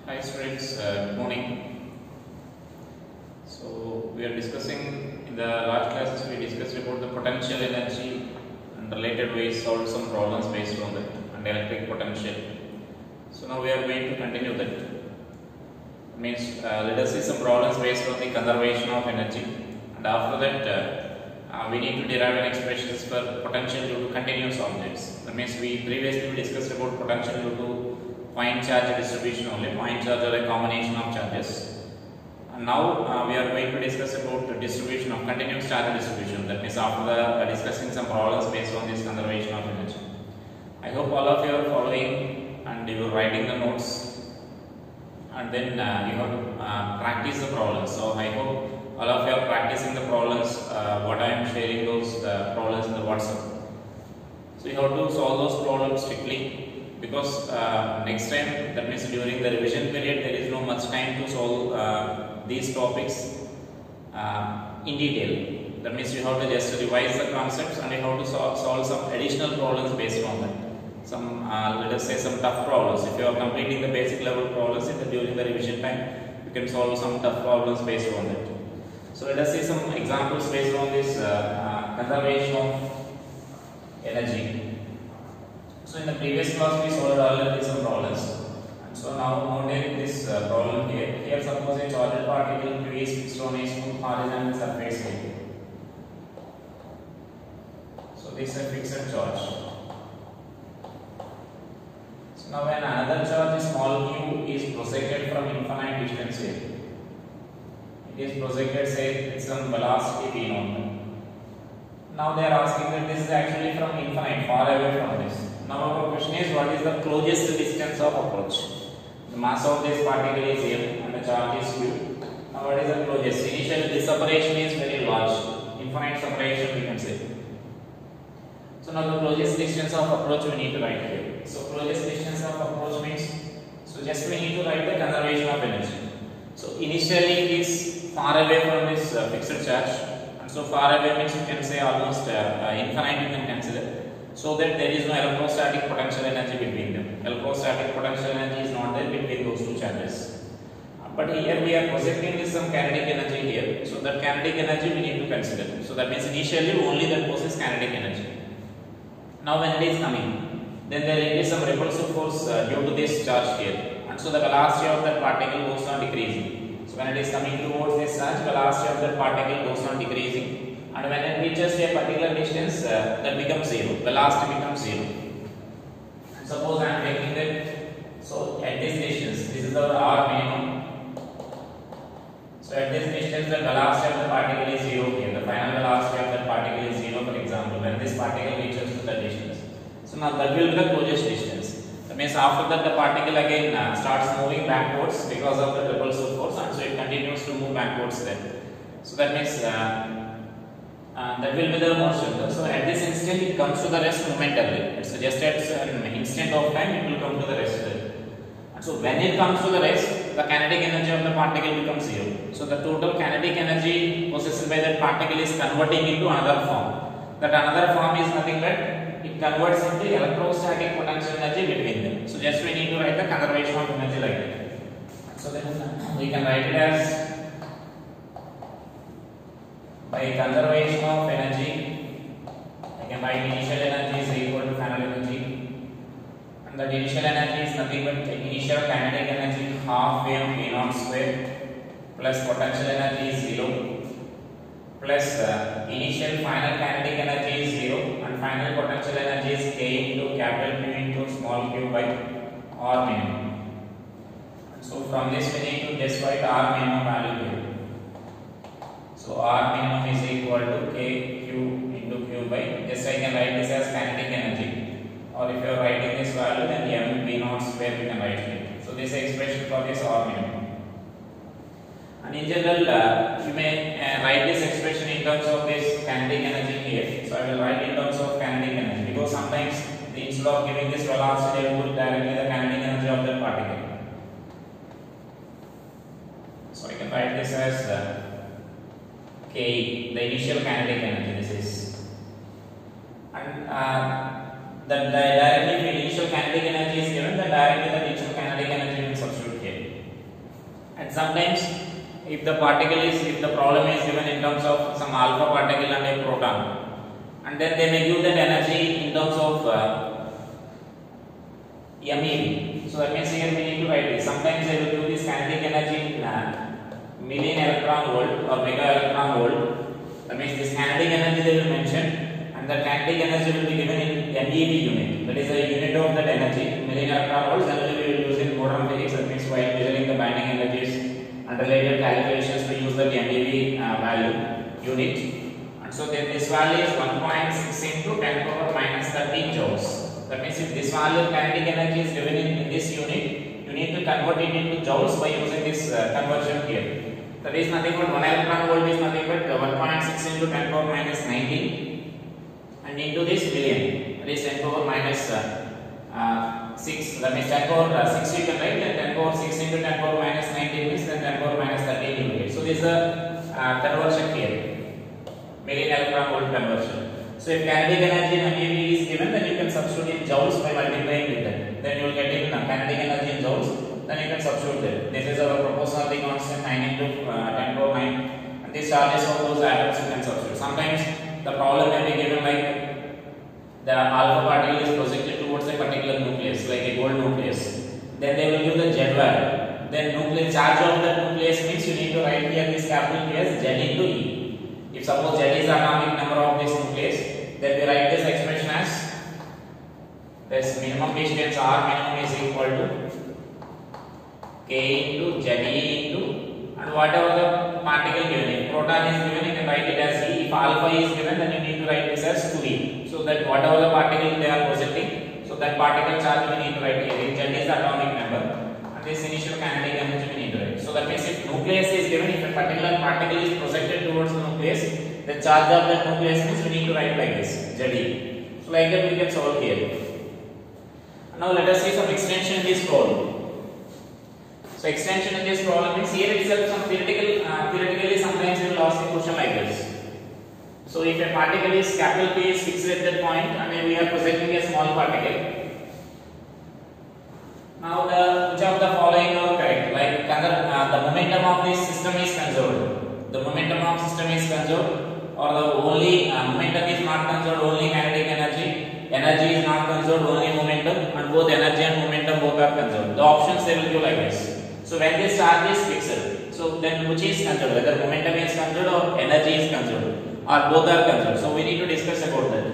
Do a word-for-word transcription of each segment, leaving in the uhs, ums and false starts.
Hi students, uh, good morning. So we are discussing in the last classes we discussed about the potential energy and related ways solve some problems based on that and electric potential. So now we are going to continue that. Means uh, let us see some problems based on the conservation of energy, and after that uh, uh, we need to derive an expressions for potential due to continuous objects. That means we previously discussed about potential due to point charge distribution only, point charge or a combination of charges. And now uh, we are going to discuss about the distribution of continuous charge distribution. That means after the uh, discussing some problems based on this conservation of energy. I hope all of you are following and you are writing the notes, and then uh, you have to uh, practice the problems. So I hope all of you are practicing the problems, uh, what I am sharing those uh, problems in the WhatsApp. So you have to solve those problems quickly, because uh, next time, that means during the revision period, there is no much time to solve uh, these topics uh, in detail. That means you have to just revise the concepts and you have to solve, solve some additional problems based on that. Some uh, let us say some tough problems. If you are completing the basic level problems in the, during the revision time, you can solve some tough problems based on that. So let us see some examples based on this uh, uh, conservation of energy. So in the previous class we solved already some problems, and so now now take this uh, problem here. Here suppose a charged particle Q is fixed on a smooth horizontal surface here. So this is a fixed charge. So now when another charge small q is projected from infinite distance here, it is projected say with some velocity v naught. Now they are asking that this is actually from infinite, far away from this. Now our question is, what is the closest distance of approach? The mass of this particle is m and the charge is q. Now what is the closest? Initially this separation is very large, infinite separation we can say. So now the closest distance of approach we need to write here. So closest distance of approach means, so just we need to write the conservation of energy. So initially it is far away from this uh, fixed charge, and so far away means you can say almost uh, uh, infinite you can consider, so that there is no electrostatic potential energy between them. Electrostatic potential energy is not there between those two charges. Uh, but here we are projecting this some kinetic energy here, so that kinetic energy we need to consider. So that means initially only that possesses kinetic energy. Now when it is coming, then there will be some repulsive force uh, due to this charge here, and so the velocity of that particle goes on decreasing. So when it is coming towards this charge, velocity of that particle goes on decreasing, and when it reaches a particular distance, uh, that becomes zero, velocity becomes zero. And suppose I am taking that, so at this distance, this is our R minimum. So at this distance, the velocity of the particle is zero here. The final velocity of that particle is zero, for example, when this particle reaches to the distance. So now that will be the closest distance. That means after that the particle again uh, starts moving backwards because of the repulsive force, and so it continues to move backwards then. So that means uh, uh, that will be the motion. So at this instant it comes to the rest momentarily. So just at an instant of time it will come to the rest. And so when it comes to the rest, the kinetic energy of the particle becomes zero. So the total kinetic energy possessed by that particle is converting into another form. That another form is nothing but it converts into electrostatic potential energy between them. So just we need to write the conservation of energy like that. So then we can write it as, by conservation of energy, I can write initial energy is equal to final energy. And the initial energy is nothing but the initial kinetic energy half m v naught square plus potential energy is zero plus uh, initial final kinetic energy is zero and final potential energy is k into capital Q into small q by R minimum. And so from this we need to just write R minimum value here. So R minimum is equal to k q into q by, just I can write this as kinetic energy, or if you are writing this value then m v naught square we can write it. So this is expression for this R minimum. And in general, uh, you may uh, write this expression in terms of this kinetic energy here. So I will write in terms of kinetic energy, because sometimes the, instead of giving this velocity, I will put directly the kinetic energy of that particle. So I can write this as uh, K, the initial kinetic energy. This is, and uh, the, the directly if initial kinetic energy is given, then directly the initial kinetic energy will substitute here. sometimes if the particle is, if the problem is given in terms of some alpha particle and a proton, and then they may give that energy in terms of uh, MeV. So that means here we need to write this. Sometimes they will give this kinetic energy in uh, million electron volt or mega electron volt. That means this kinetic energy they will mention, and the kinetic energy will be given in MeV unit. That is a unit of that energy, million electron volts. Generally we will use in modern physics. That means while measuring the binding energies and related calculations, we use the MeV uh, value unit. And so then this value is one point six into ten power minus thirteen joules. That means if this value of kinetic energy is given in, in this unit, you need to convert it into joules by using this uh, conversion here. That is nothing but one electron volt is nothing but one point six into ten power minus nineteen, and into this million, that is ten power minus uh, uh, six. That means ten power uh, six you can write, then ten power six into ten power minus nineteen means then ten power minus thirteen you will get. So this is a uh, conversion here, million electron volt conversion. So if kinetic energy in MeV is given, then you can substitute in joules by multiplying with that. Then you will get in uh, kinetic energy in joules. Then you can substitute that. This is our proportionality constant nine into uh, ten power nine, and these charges of those atoms you can substitute. Sometimes the problem may be given like the alpha particle is projected towards a particular nucleus, like a gold nucleus. Then they will give the Z value. Then nucleus charge of the nucleus means you need to write here this capital P as Z into E. If suppose Z is the atomic number of this nucleus, then we write this expression as this minimum distance R minimum is equal to K into Z E into, and whatever the particle given. If proton is given, you can write it as E. If alpha is given, then you need to write this as two E. So that whatever the particle they are projecting, so that particle charge we need to write here. If Z is the atomic number, and this initial kinetic energy we need to write. So that means if nucleus is given, if a particular particle is projected towards the nucleus, the charge of that nucleus means we need to write like this, Z E. So like that we can solve here. Now let us see some extension in this problem. So extension in this problem means here itself some theoretical, uh, theoretically sometimes we will ask a question like this. So if a particle is capital P is fixed at that point and we are projecting a small particle. Now the which of the following are correct? Like uh, the momentum of this system is conserved. The momentum of system is conserved, or the only uh, momentum is not conserved, only kinetic energy. Energy is not conserved, only momentum, and both energy and momentum both are conserved. The options they will give like this. So when this charge is fixed, so then which is conserved? Whether momentum is conserved or energy is conserved, or both are conserved. So we need to discuss about that.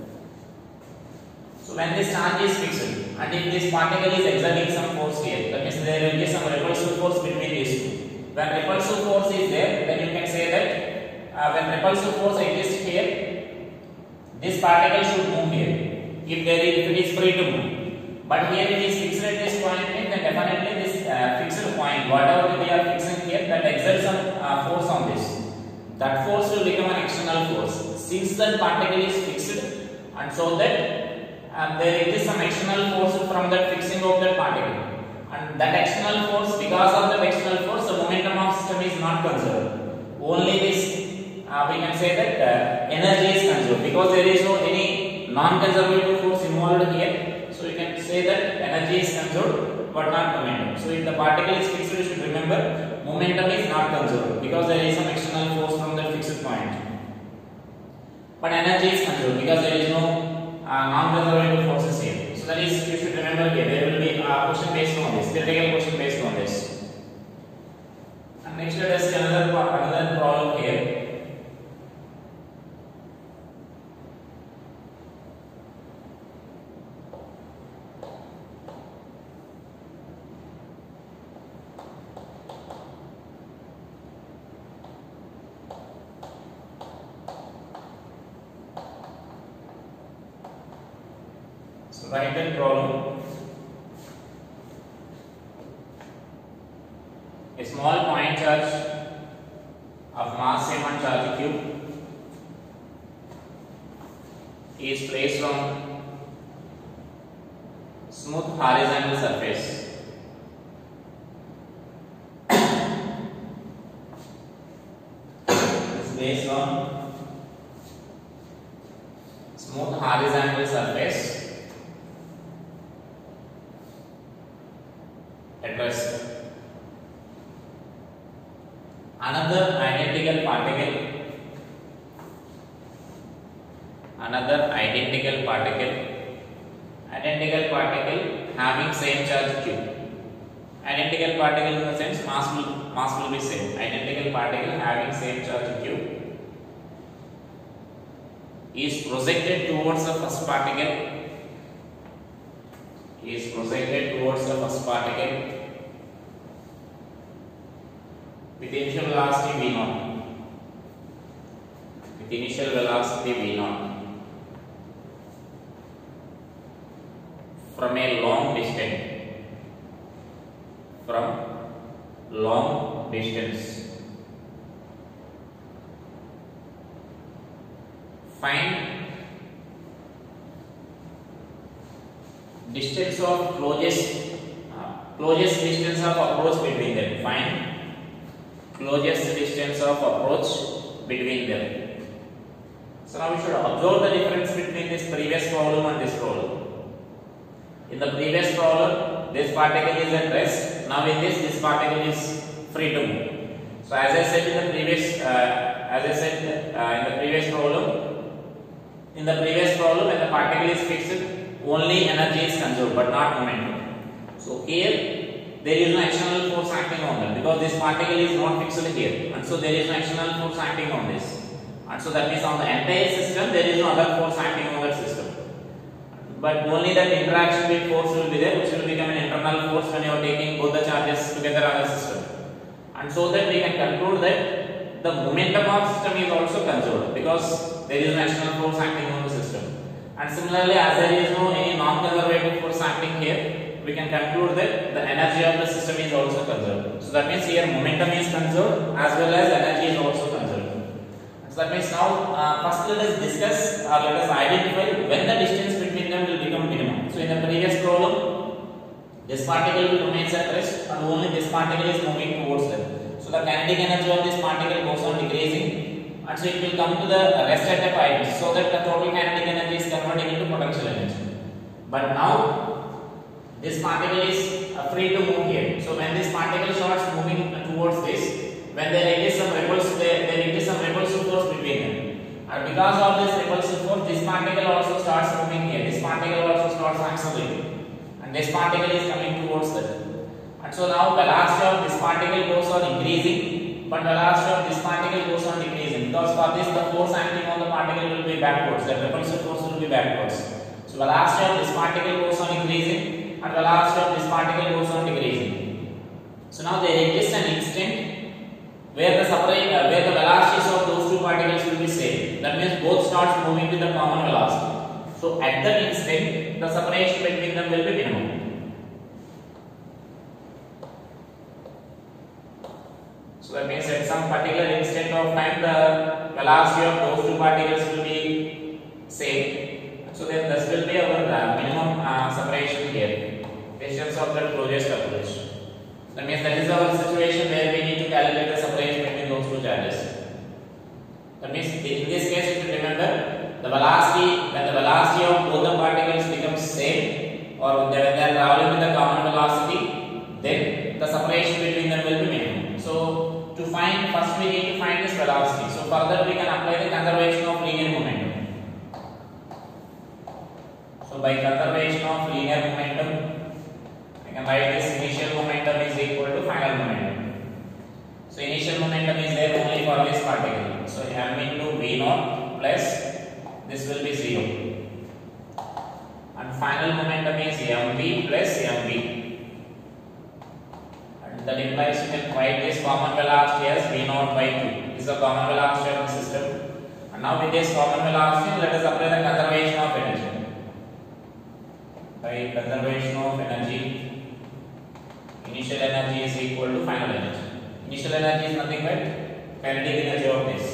So when this charge is fixed, and if this particle is exerting some force here, that means there will be some repulsive force between these two. When repulsive force is there, then you can say that uh, when repulsive force exists here, this particle should move here. If there is, if it is free to move, but here it is fixed at this point, then definitely this uh, fixed point, whatever we are fixing here, that exerts some uh, force on this. That force will become an external force. Since that particle is fixed, and so that uh, there is some external force from that fixing of that particle, and that external force, because of that external force, the momentum of system is not conserved. Only this uh, we can say that uh, energy is conserved, because there is no any non-conservative force involved here. So you can say that energy is conserved but not momentum. So if the particle is fixed, you should remember momentum is not conserved because there is some external force from the fixed point. But energy is conserved because there is no uh, non-conservative forces here. So that is, you should remember here. There will be a question based on this, theoretical question based on this. And next let us see another another problem here. So write that problem. A small point charge of mass m on charge cube is placed on smooth horizontal surface. It's based on smooth horizontal surface at rest. another identical particle another identical particle identical particle having same charge q. Identical particle in the sense mass will mass will be same. Identical particle having same charge q is projected towards the first particle is projected towards the first particle with initial velocity v naught with initial velocity v naught from a long distance from long distance. Find distance of closest uh, closest distance of approach between them. Find closest distance of approach between them. So now we should observe the difference between this previous problem and this problem. In the previous problem, this particle is at rest. Now in this, this particle is free to move. So as I said in the previous, uh, as I said uh, in the previous problem, in the previous problem, when the particle is fixed, only energy is conserved, but not momentum. So here, there is no external force acting on them because this particle is not fixed here, and so there is no external force acting on this, and so that means on the entire system there is no other force acting on that system. But only that interaction with force will be there, which will become an internal force when you are taking both the charges together on the system. And so that we can conclude that the momentum of system is also conserved because there is no external force acting on the system. And similarly, as there is no any non-conservative force acting here, we can conclude that the energy of the system is also conserved. So that means here momentum is conserved as well as energy is also conserved. So that means now uh, first let us discuss or let us identify when the distance between them will become minimum. So in the previous problem, this particle will remain at rest and only this particle is moving towards them. So the kinetic energy of this particle goes on decreasing, and so it will come to the rest at a point, so that the total kinetic energy is converting into potential energy. But now this particle is uh, free to move here. So when this particle starts moving towards this, when there is some repulsive, there, there is some repulsive force between them, and because of this repulsive force, this particle also starts moving here. This particle also starts accelerating, and this particle is coming towards them. And so now velocity of this particle goes on increasing, but velocity of this particle goes on decreasing because for this the force acting on the particle will be backwards. The repulsive force will be backwards. So velocity of this particle goes on increasing, and velocity of this particle goes on decreasing. So now there exists an instant where the separate uh, where the velocities of those two particles will be same. That means both starts moving with the common velocity. So at that instant, the separation between them will be minimum. So that means at some particular instant of time, the velocity of those two particles will be same. So then this will be our uh, minimum uh, separation here. Distance of the closest approach. That means that is our situation where we need to calculate the separation between those two charges. That means in this case, you should remember the velocity, when the velocity of both the particles becomes same, or when they are traveling with the common velocity, then the separation between them will be minimum. So to find, first we need to find this velocity. So further we can apply the conservation of linear momentum. So by conservation of linear momentum, I can write this initial momentum is equal to final momentum. So initial momentum is there only for this particle. So m into v naught plus this will be zero. And final momentum is mv plus mv. And that implies you can write this common velocity as v naught by two. This is the common velocity of the system. And now with this common velocity, let us apply the conservation of energy. By conservation of energy, initial energy is equal to final energy. Initial energy is nothing but kinetic energy of this.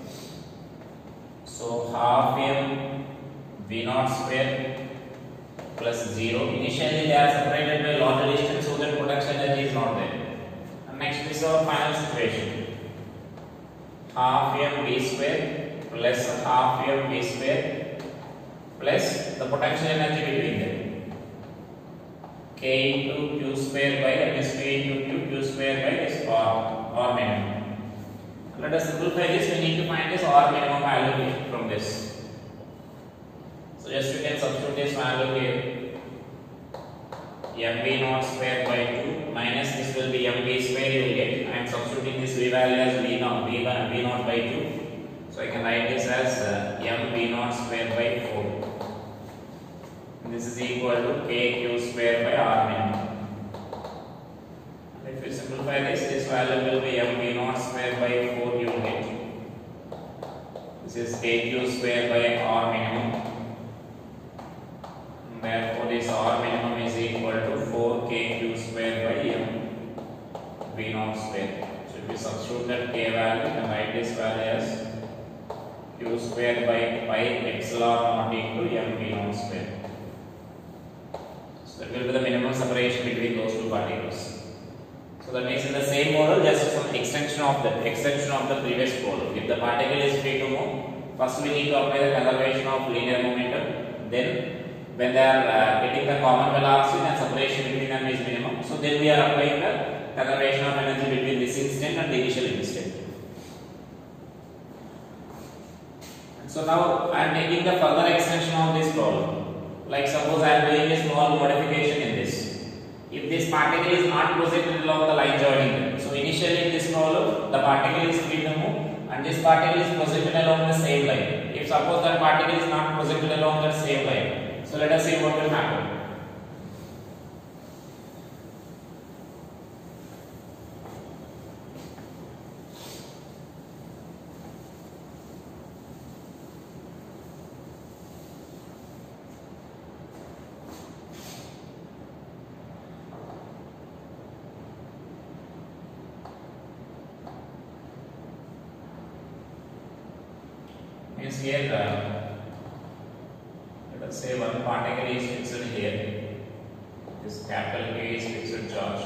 So half m v naught square plus zero. Initially they are separated by larger distance, so that potential energy is not there. And next is our final situation. Half m v square plus half m v square plus the potential energy between them. K into q square by m s k into q, q square by s r, or minimum. let us simplify this. We need to find this R minimum value from this. So just you can substitute this value here. M V naught square by two minus this will be M V square you will get. I am substituting this V value as V naught, V, v naught by two. So I can write this as uh, M V naught square by four. This is equal to K Q square by R minimum. If you simplify this, this value will be M V naught square by four you will get. This is K Q square by R minimum. Therefore, this R minimum is equal to four K Q square by M V naught square. So if we substitute that K value, we can write this value as Q square by pi epsilon naught into M V naught square. So that will be the minimum separation between those two particles. So that means in the same model, just some extension of the extension of the previous model. If the particle is free to move, first we need to apply the conservation of linear momentum. Then, when they are uh, getting the common velocity and separation between them is minimum, so then we are applying the conservation of energy between this instant and the initial instant. So now I am taking the further extension of this problem. Like suppose I am doing a small modification in this. If this particle is not projected along the line joining them, so initially in this problem the particle is free to move and this particle is projected along the same line. If suppose that particle is not projected along that same line, so let us see what will happen. Means here, uh, let us say one particle is fixed here. This capital K is fixed charge,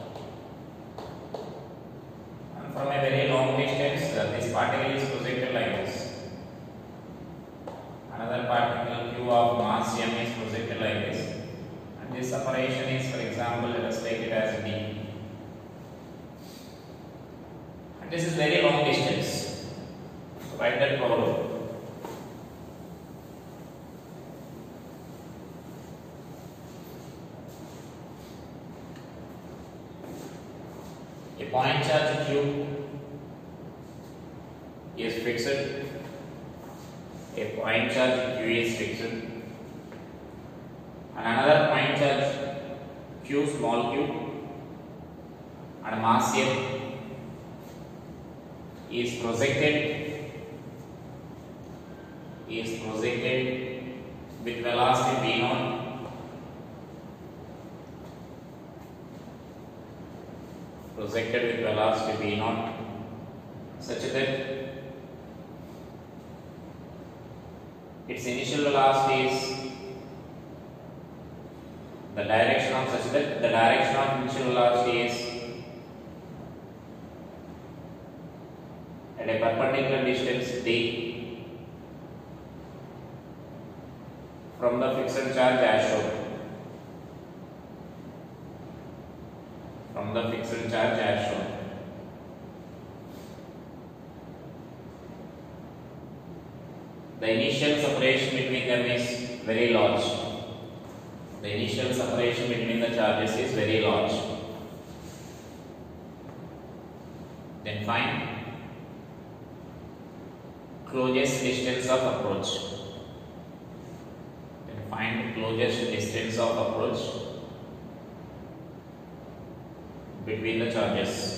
and from a very long distance, uh, this particle is projected like this. Another particle Q of mass m is projected like this, and this separation is, for example, let us take it as d. And this is very long distance. So write that problem. A point charge Q is fixed. A point charge Q is fixed. And another point charge Q, small q, and mass m is projected is projected with velocity v naught. Projected with velocity v naught such that its initial velocity is the direction of such that the direction of initial velocity is at a perpendicular distance d from the fixed charge as shown. From the fixed charge as shown. The initial separation between them is very large. The initial separation between the charges is very large. Then find closest distance of approach. Then find closest distance of approach between the charges.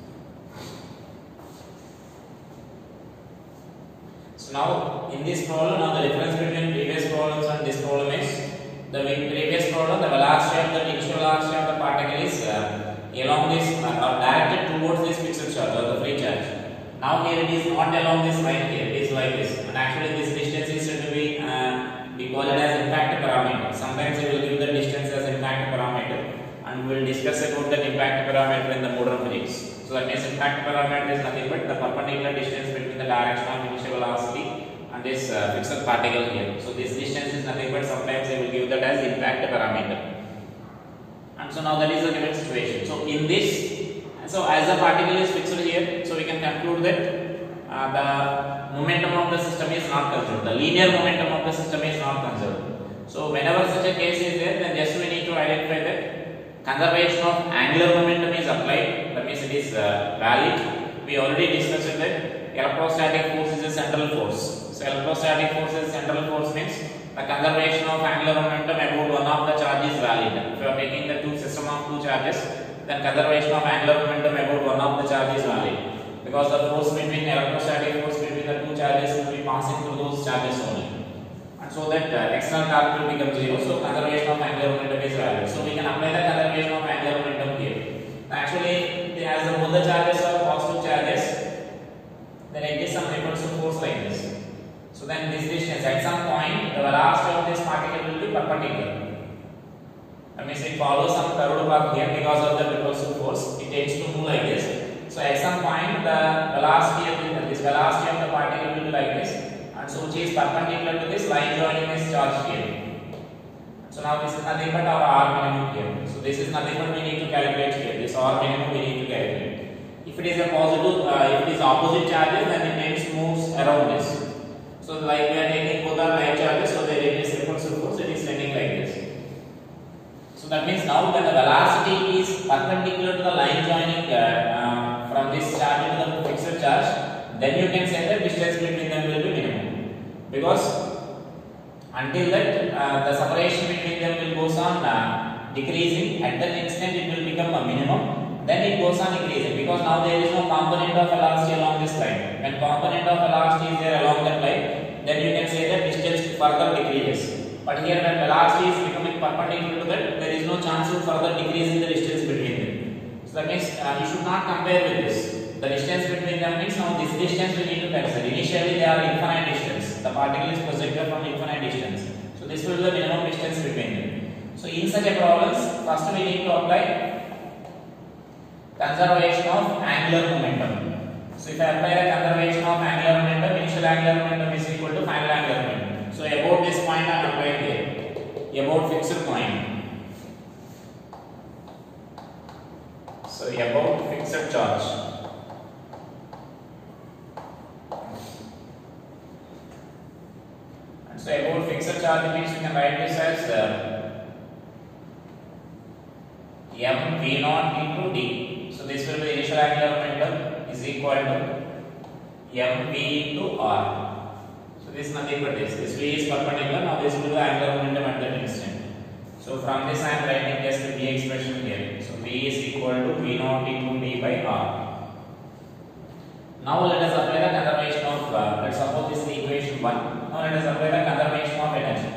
So now in this problem, now the difference between previous problems and this problem is the previous problem, the velocity of the initial velocity of the particle is uh, along this uh, or directed towards this fixed charge or the free charge. Now here it is not along this line here, it is like this, and actually this distance is said to be uh, we call it as impact parameter. Sometimes we will give the distance as impact parameter, and we will discuss about that impact parameter in the modern physics. So that means impact parameter is nothing but the perpendicular distance between the direction of initial velocity and this uh, fixed particle here. So this distance is nothing but sometimes they will give that as impact parameter. And so now that is the given situation. So in this, so as the particle is fixed here, so we can conclude that uh, the momentum of the system is not conserved. The linear momentum of the system is not conserved. So whenever such a case is there, then just we need to identify that conservation of angular momentum is applied. That means it is uh, valid. We already discussed that electrostatic force is a central force. So electrostatic force is central force means the conservation of angular momentum about one of the charge is valid. If you are taking the two system of two charges, then conservation of angular momentum about one of the charge is valid, because the force between electrostatic force between the two charges will be passing through those charges only, and so that uh, external torque will become zero. So conservation of angular momentum is valid. So we can apply the conservation of angular momentum here. Actually, as the both the charges are positive charges, then it is some repulsive force like this. So then this distance, at some point the velocity of this particle will be perpendicular. That means it follows some curved path here because of the repulsive force. It tends to move like this. So at some point the velocity of the, this velocity of the particle will be like this, and so which is perpendicular to this line joining this charge here. So now this is nothing but our R minimum here. So this is nothing but we need to calculate here. This R minimum we need to calculate. If it is a positive, uh, if it is opposite charges, then it tends to move around this. So like we are taking both are line charges, so there is repulsive force. It is tending like this. So that means now when the velocity is perpendicular to the line joining uh, uh, from this charge to the fixed charge, then you can say that distance between them will be minimum, because until that uh, the separation between them will goes on uh, decreasing. At that instant it will become a minimum, then it goes on increasing, because now there is no component of velocity along this line. When component of velocity is there along that line, then you can say that distance further decreases. But here when velocity is becoming perpendicular to that, there is no chance of further decreasing the distance between them. So that means uh, you should not compare with this. The distance between them means now this distance we need to consider. Initially they are infinite distance. The particle is projected from infinite distance. So this will be the minimum distance between them. So in such a problems, first we need to apply conservation of angular momentum. So if I apply the conservation of angular momentum, initial angular momentum is equal to final angular momentum. So about this point I am applying here, about fixed point. So about fixed charge. And so about fixed charge means you can write this as uh, m v naught into d. So this will be initial angular momentum is equal to m v into r. So this is nothing but this. This v is perpendicular. Now this will be the angular momentum at that instant. So from this I am writing just the v expression here. So v is equal to v naught into d by r. Now let us apply the conservation of. Uh, let's suppose this is the equation one. Now let us apply the conservation of energy.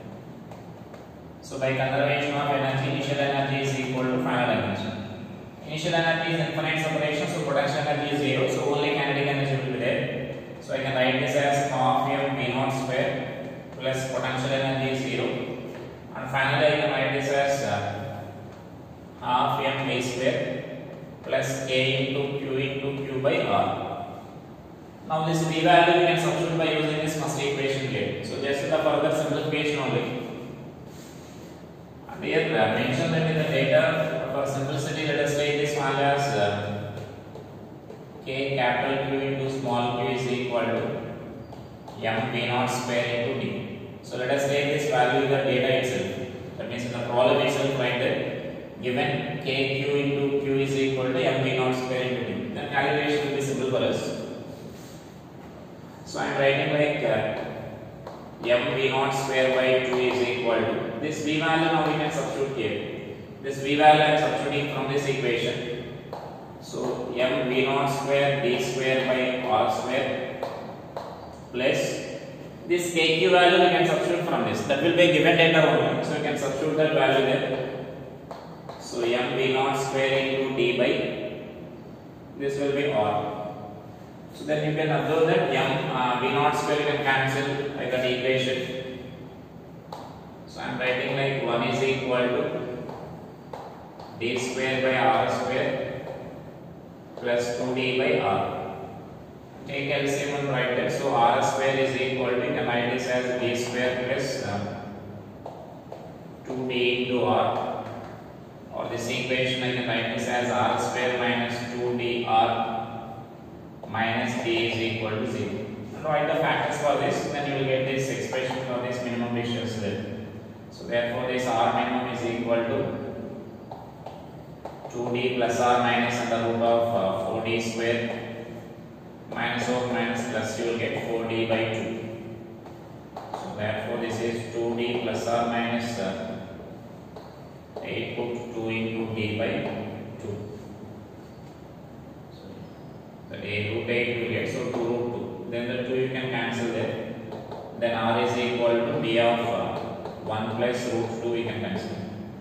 So by conservation of energy, initial energy is equal to final energy. Initial energy is infinite separation, so potential energy is zero. So only kinetic energy will be there. So I can write this as half m v naught square plus potential energy is zero, and finally I can write this as uh, half m v square plus k into q into q by r. Now this v value we can substitute by using this first equation here. So just the further simplification only. And here uh, mention that in the data for simplicity, let us take this value as uh, k capital Q into small q is equal to m v naught square into d. So let us take this value in the data itself. That means in the problem itself write that given kq into q is equal to m v naught square into d. Then calculation will be simple for us. So I am writing like uh, m v naught square by two is equal to this v value. Now we can substitute here. This v value I am substituting from this equation. So m v naught square d square by r square plus this kq value we can substitute from this. That will be a given data only. So you can substitute that value there. So m v naught square into d by this will be r. So then you can observe that m uh, v naught square you can cancel by that equation. So I am writing like one is equal to d square by r square plus two d by r. Take L C M and write that. So r square is equal to, you can write this as d square plus uh, two d into r, or this equation I can write this as r square minus two d r minus d is equal to zero. And write the factors for this, then you will get this expression for this minimum distance there. So therefore this r minimum is equal to two d plus r minus under root of uh, four d square minus of minus plus you will get four d by two. So therefore this is two d plus r minus uh, eight put two into d by two. So the a root eight will get, so two root two. Then the two you can cancel there. Then r is equal to d of uh, one plus root two we can cancel.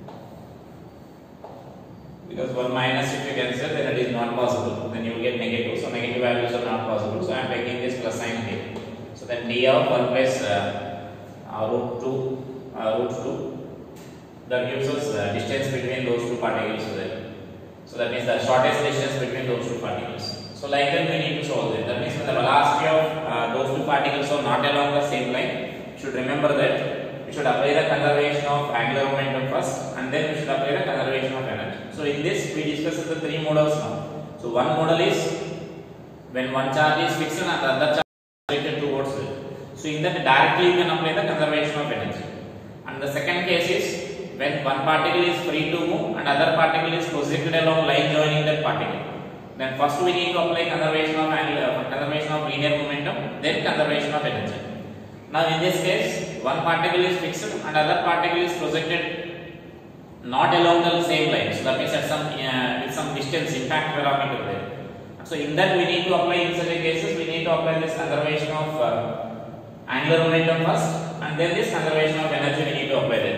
Because one minus if you cancel, then it is not possible. Then you will get negative. So negative values are not possible. So I am taking this plus sign here. So then d of one plus uh, uh, root two, uh, root two, that gives us uh, distance between those two particles there. So that means the shortest distance between those two particles. So like that we need to solve it. That means when the velocity of uh, those two particles are not along the same line, you should remember that we should apply the conservation of angular momentum first, and then we should apply the conservation of energy. So in this we discussed the three models now. So one model is when one charge is fixed and the other charge is directed towards it. So in that directly you can apply the conservation of energy. And the second case is when one particle is free to move and other particle is projected along line joining that particle. Then first we need to apply conservation of angular, conservation of linear momentum, then conservation of energy. Now in this case, one particle is fixed and other particle is projected not along the same line. So that means at some uh, with some distance impact parameter there. So in that we need to apply, in such cases we need to apply this conservation of uh, angular momentum first, and then this conservation of energy we need to apply there.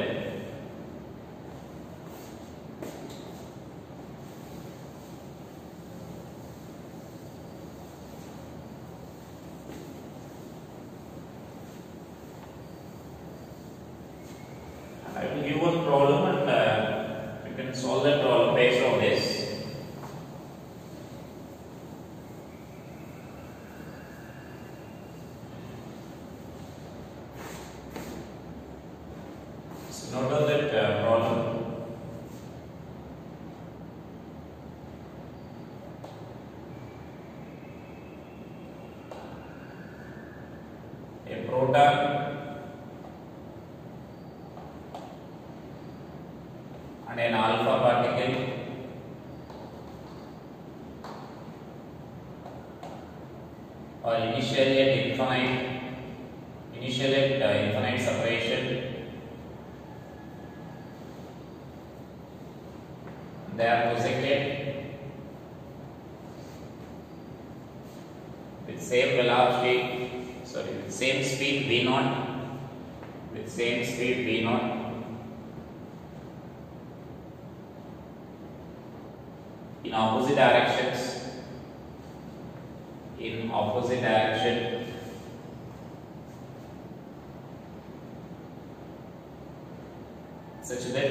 I will give one problem and uh, you can solve that problem based on this. So note down that uh, problem. A proton and an alpha particle are initially at infinite initially at uh, infinite separation. They are projected with same velocity, sorry, with same speed v naught, with same speed v naught. In opposite directions, in opposite direction, such that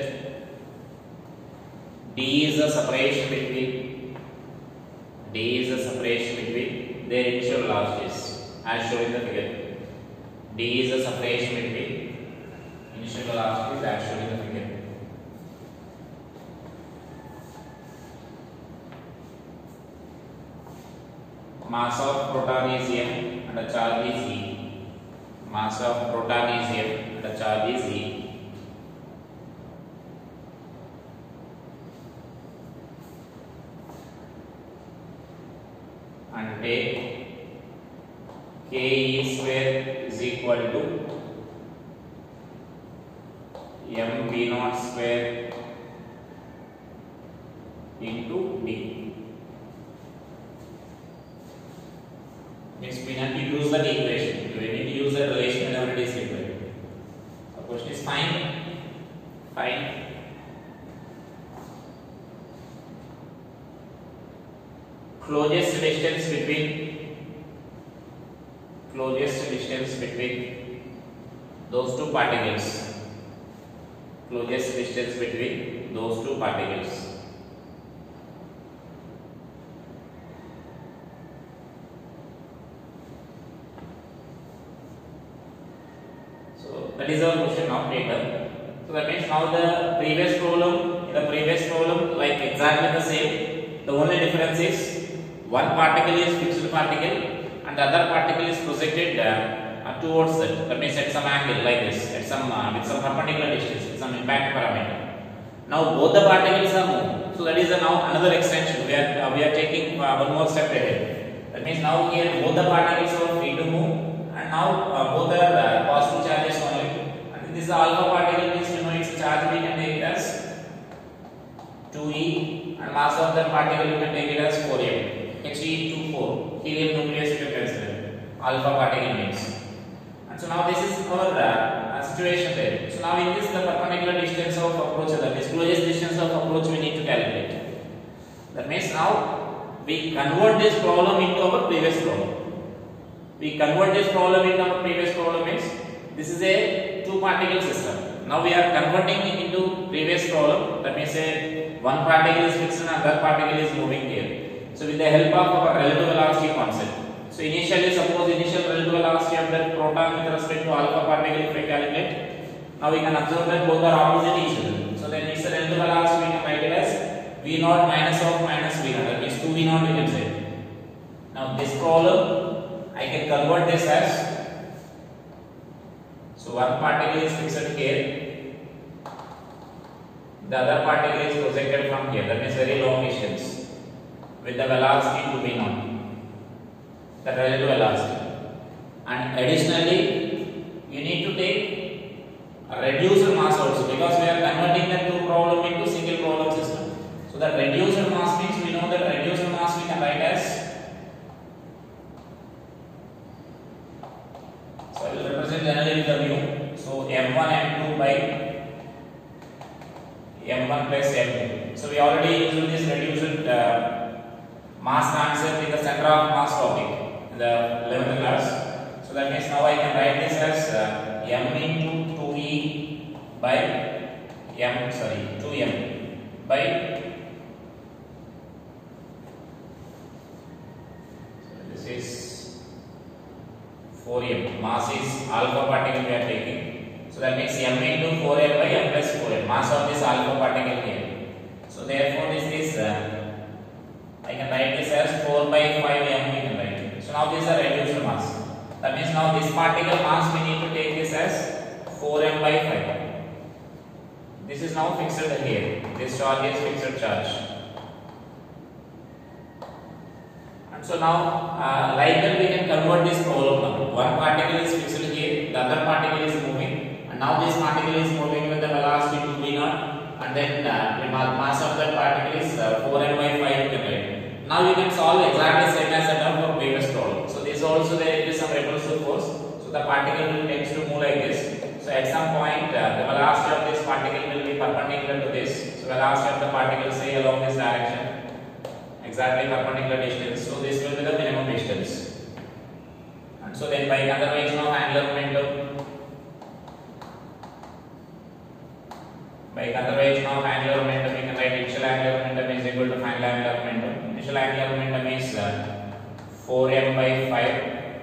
d is the separation between d is the separation between their initial velocities, as shown in the figure. D is the separation between initial velocities, as shown in the figure. Mass of proton is m and the charge is e. Mass of proton is m and the charge is e. And take k e square is equal to m v naught square into d. Means we have to use that equation. We need to use that relation whenever it is required. The question is find find closest distance between closest distance between those two particles. Closest distance between those two particles. That is our question now taken. So that means now the previous problem, in the previous problem, like exactly the same. The only difference is one particle is fixed particle and the other particle is projected uh, uh, towards it. That means at some angle like this, at some uh, with some perpendicular distance, with some impact parameter. Now both the particles are moved. So that is uh, now another extension. We are uh, we are taking uh, one more step ahead. That means now here both the particles are free to move, and now uh, both are uh, positive charges only. And this is the alpha particle, means you know its charge we can take it as two e, and mass of that particle you can take it as four m. He two four, helium nucleus you can consider. Alpha particle means. And so now this is our uh, situation there. So now in this the perpendicular distance of approach, that is closest distance of approach we need to calculate. That means now we convert this problem into our previous problem. We convert this problem into our previous problem means this is a two particle system. Now we are converting it into previous problem. That means a one particle is fixed and another particle is moving here. So with the help of our relative velocity concept. So initially, suppose initial relative velocity of that proton with respect to alpha particle if I calculate. Now we can observe that both are opposite each other. So then its relative velocity we can write it as v naught minus of minus v naught. That means two v naught we can say. Now this problem I can convert this as, so one particle is fixed here, the other particle is projected from here. That means very long distance with the velocity to v naught, the relative velocity. And additionally, you need to take a reduced mass also, because we are converting the two problem into single problem system. So the reduced mass means we know that reduced mass we can write as, so I will represent generally with the mu. So m one m two by m one plus m two. So we already used this reduced uh, mass concept in the center of mass topic in the eleventh class. So that means now I can write this as uh, m into two e by m, sorry, two m by, so this is four m. Mass is alpha particle we are taking. So that means m into four m by m plus four m. Mass of this alpha particle here. So therefore this is uh, I can write this as four by five m we can write. So now this is a reduced mass. That means now this particle mass we need to take this as four m by five. This is now fixed here. This charge is fixed charge. And so now uh, like that we can convert this problem now. One particle is fixed here, the other particle is moving, and now this particle is moving with the velocity two v naught. And then uh, the mass of that particle is uh, four m by five you can write. Now you can solve exactly same as that of our previous problem. So this also there is some repulsive force. So the particle tends to move like this. So at some point uh, the velocity of this particle will be perpendicular to this. So velocity of the particle say along this direction, exactly perpendicular distance. So this will be the minimum distance. And so then by conservation of angular momentum, by conservation of angular momentum, we can write initial angular momentum is equal to final angular momentum. Initial angular momentum is uh, four m by five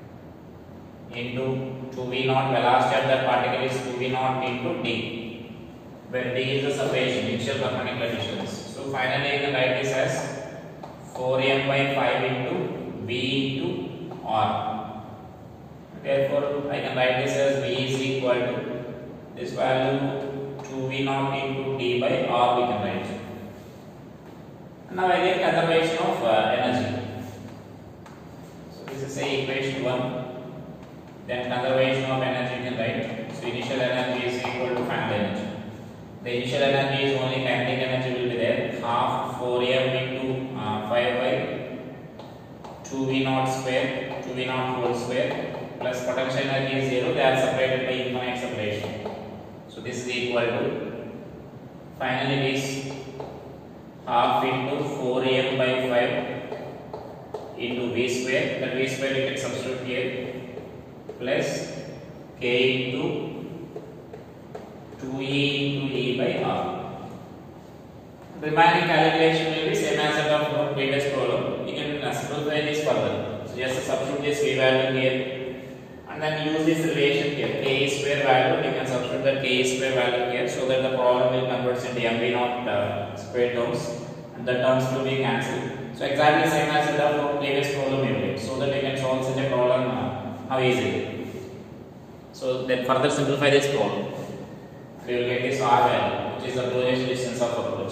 into two v naught. Velocity of that particle is two v naught into d, where d is the separation, initial perpendicular distance. So finally, you can write this as four m by five into v into r. Therefore, I can write this as v is equal to this value two v naught into d by r we can write. And now I get conservation of uh, energy. So this is say equation one. Then conservation of energy you can write. So initial energy is equal to final energy. The initial energy is only kinetic energy will be there. Half four m into uh, five by two v naught square, two v naught whole square, plus potential energy is zero. They are separated by infinite separation. So this is equal to, finally this half into four m by five into v square. That v square you can substitute here, plus k into two e into e by r. Remaining calculation will be same as that of our previous problem. You can simplify this further. So just substitute this v value here, and then use this relation here, k square value. You can substitute the k square value here, so that the problem will convert into m v naught uh, square terms, and the terms will be cancelled. So exactly same as in the previous problem we did, so that we can solve such a problem uh, now easily. So then further simplify this problem. We will get this R value, which is the closest distance of approach.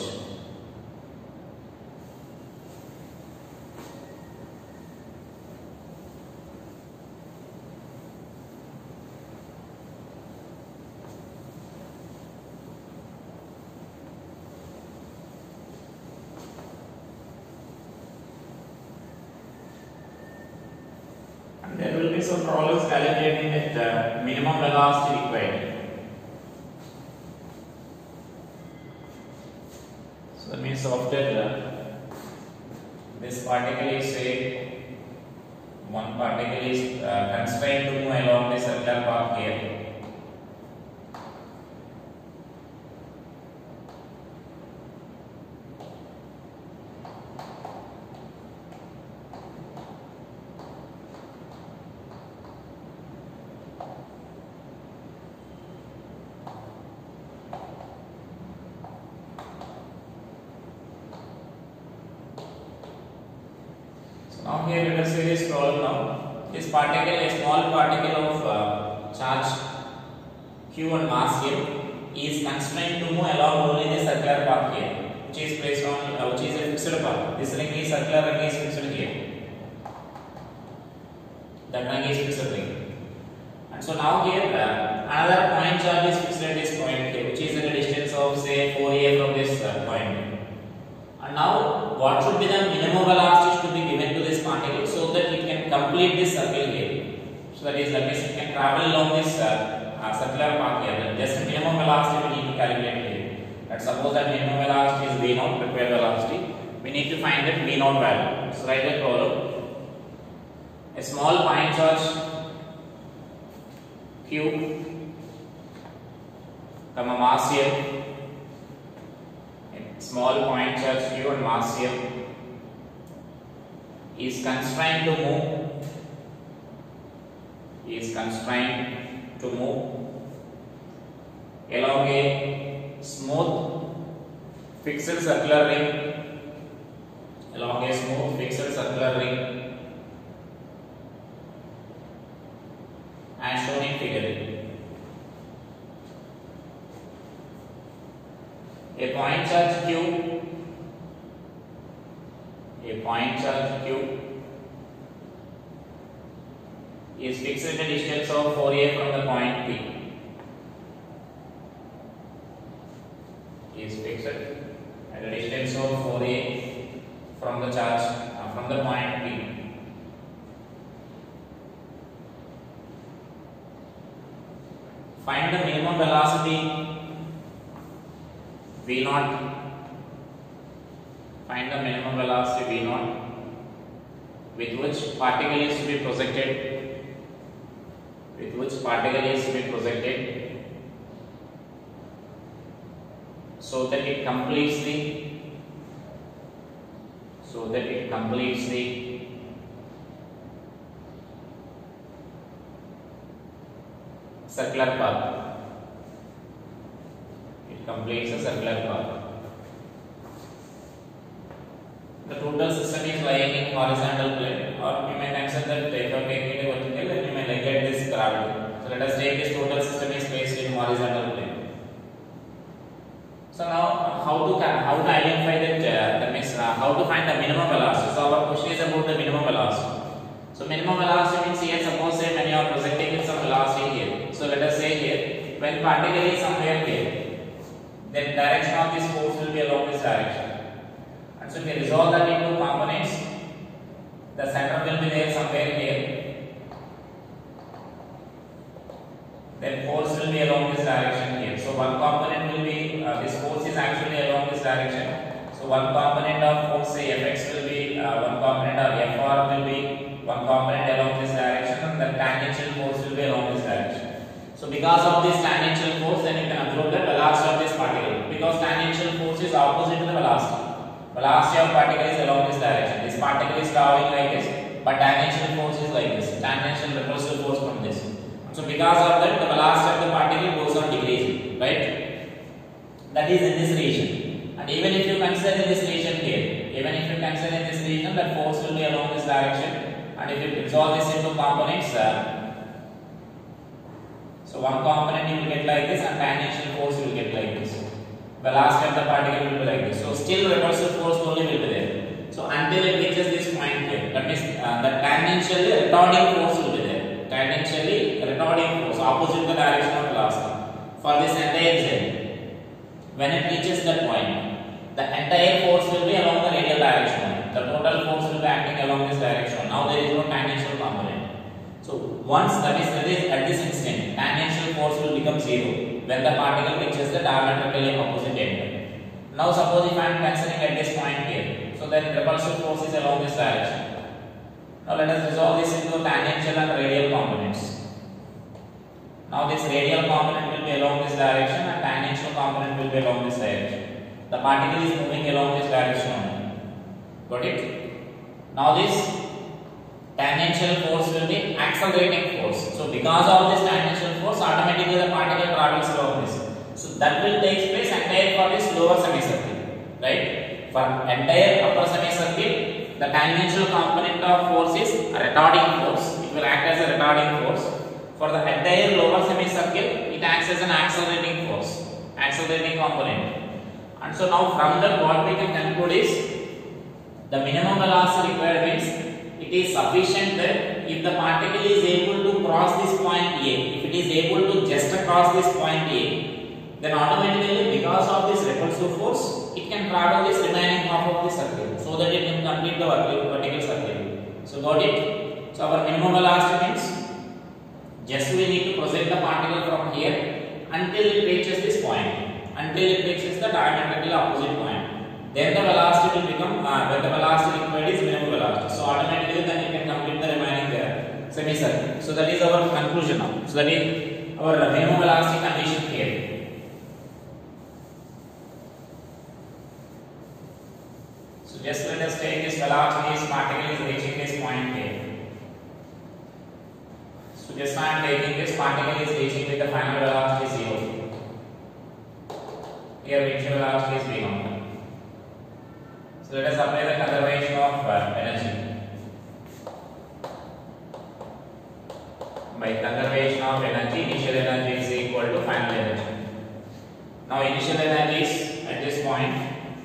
And there will be some problems calculating the uh, minimum velocity required. So that means after uh, this particle is say one particle is uh, constrained to move along the circular path here. Now here let us see this problem now. This particle, a small particle of uh, charge q and mass here, is constrained to move along only the circular path here, which is placed on, uh, which is a fixed path. This ring is circular, ring is fixed here. That ring is fixed ring. And so now here uh, another point charge is fixed at this point here, which is at a distance of say four a from this uh, point. And now what should be the minimum velocity should be given to this particle so that it can complete this circle here. So that is that means it can travel along this uh, uh, circular path here. Just minimum velocity we need to calculate here. Let's suppose that minimum velocity is v naught, required velocity. We need to find that v naught value. So write the problem. A small point charge q, comma mass here. Small point charge q and mass here is constrained to move is constrained to move along a smooth fixed circular ring along a smooth fixed circular ring as shown in figure. A point charge q, a point charge q is fixed at a distance of four a from the point P. Is fixed at a distance of four a from the charge uh, from the point P. Find the minimum velocity v naught. Find the minimum velocity v naught with which particle is to be projected with which particle is to be projected so that it completes the so that it completes the circular path. Completes a circular path. The total system is lying in horizontal plane, or you may consider that if you are taking it vertical, then you may negate this gravity. So let us take this total system is placed in horizontal plane. So now how to how to identify that uh, that means uh, how to find the minimum velocity. So our question is about the minimum velocity. So minimum velocity means here suppose say when you are projecting with some velocity here. So let us say here when particle is somewhere here, then direction of this force will be along this direction. And so if we resolve that into components, the center will be there somewhere here. Then force will be along this direction here. So one component will be, uh, this force is actually along this direction. So one component of force say Fx will be, uh, one component of Fr will be, one component along this direction, and the tangential force will be along this direction. So because of this tangential force, then you can observe the velocity of this particle. Because tangential force is opposite to the velocity. Velocity of particle is along this direction. This particle is traveling like this, but tangential force is like this. Tangential repulsive force from this. So because of that, the velocity of the particle goes on decreasing, right? That is in this region. And even if you consider this region here, even if you consider this region, that force will be along this direction. And if you resolve this into components, uh, so one component you will get like this, and tangential force you will get like this. Velocity of the particle will be like this. So still repulsive force only will be there. So until it reaches this point here, that means uh, the tangentially retarding force will be there. Tangentially retarding force opposite the direction of velocity for this entire Z. When it reaches that point, the entire force will be along the radial direction. The total force will be acting along this direction. Now there is no tangential component. So once that is, that is at this instant, tangential force will become zero when the particle reaches the diametrically opposite end. Now suppose if I am considering at this point here, so then repulsive force is along this direction. Now let us resolve this into tangential and radial components. Now this radial component will be along this direction and tangential component will be along this direction. The particle is moving along this direction only. Got it? Now this tangential force will be accelerating force. So because of this tangential force, automatically the particle travels along this. So that will take place entire for this lower semicircle, right? For entire upper semicircle, the tangential component of force is a retarding force. It will act as a retarding force. For the entire lower semicircle, it acts as an accelerating force, accelerating component. And so now from that, what we can conclude is the minimum velocity required means it is sufficient that if the particle is able to cross this point A, if it is able to just cross this point A, then automatically because of this repulsive force, it can travel this remaining half of the circle so that it can complete the vertical circle. So got it? So our minimum velocity means just we need to proceed the particle from here until it reaches this point, until it reaches the diametrically opposite point. Then the velocity will become, uh, when the velocity required is minimum velocity. So automatically then you can complete the remaining uh, semicircle. So that is our conclusion now. So that is our minimum velocity condition here. So just let us take this velocity, this particle is reaching this point here. So just I am taking this particle is reaching with the final velocity zero. Here initial velocity is v naught. So let us apply the conservation of uh, energy. By conservation of energy, initial energy is equal to final energy. Now initial energy is at this point